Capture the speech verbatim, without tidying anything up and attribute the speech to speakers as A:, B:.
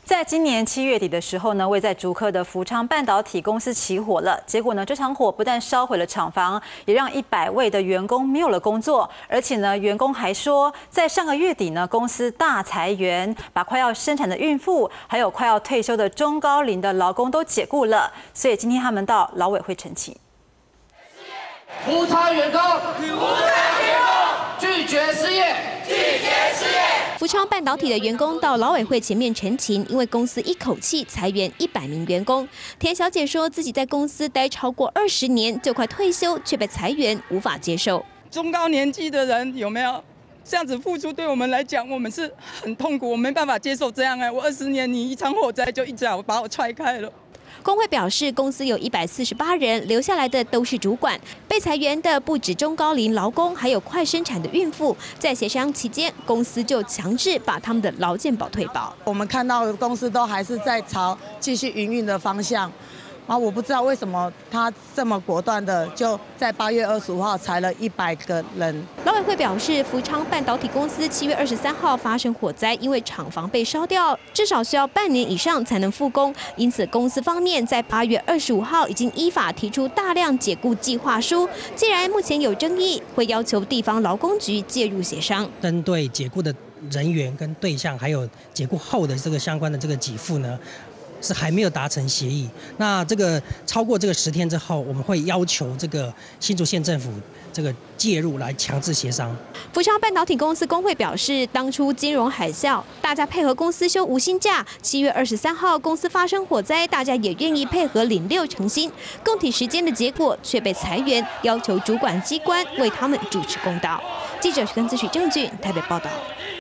A: 在今年七月底的时候呢，位在竹科的福昌半导体公司起火了。结果呢，这场火不但烧毁了厂房，也让一百位的员工没有了工作。而且呢，员工还说，在上个月底呢，公司大裁员，把快要生产的孕妇，还有快要退休的中高龄的劳工都解雇了。所以今天他们到劳委会澄清。
B: 福昌员工，福昌员工拒绝失业，拒绝失业。
C: 福昌半导体的员工到劳委会前面陈情，因为公司一口气裁员一百名员工。田小姐说自己在公司待超过二十年，就快退休，却被裁员，无法接受。
D: 中高年纪的人有没有这样子付出？对我们来讲，我们是很痛苦，我没办法接受这样哎、欸。我二十年，你一场火灾就一脚把我踹开了。
C: 工会表示，公司有一百四十八人，留下来的都是主管。被裁员的不止中高龄劳工，还有快生产的孕妇。在协商期间，公司就强制把他们的劳健保退保。
E: 我们看到公司都还是在朝继续营运的方向。 啊，我不知道为什么他这么果断的就在八月二十五号裁了一百个人。
C: 劳委会表示，福昌半导体公司七月二十三号发生火灾，因为厂房被烧掉，至少需要半年以上才能复工。因此，公司方面在八月二十五号已经依法提出大量解雇计划书。既然目前有争议，会要求地方劳工局介入协商。
F: 针对解雇的人员跟对象，还有解雇后的这个相关的这个给付呢？ 是还没有达成协议，那这个超过这个十天之后，我们会要求这个新竹县政府这个介入来强制协商。
C: 福昌半导体公司工会表示，当初金融海啸，大家配合公司休无薪假。七月二十三号公司发生火灾，大家也愿意配合领六成薪，共体时间的结果却被裁员，要求主管机关为他们主持公道。记者徐根资许郑俊台北报道。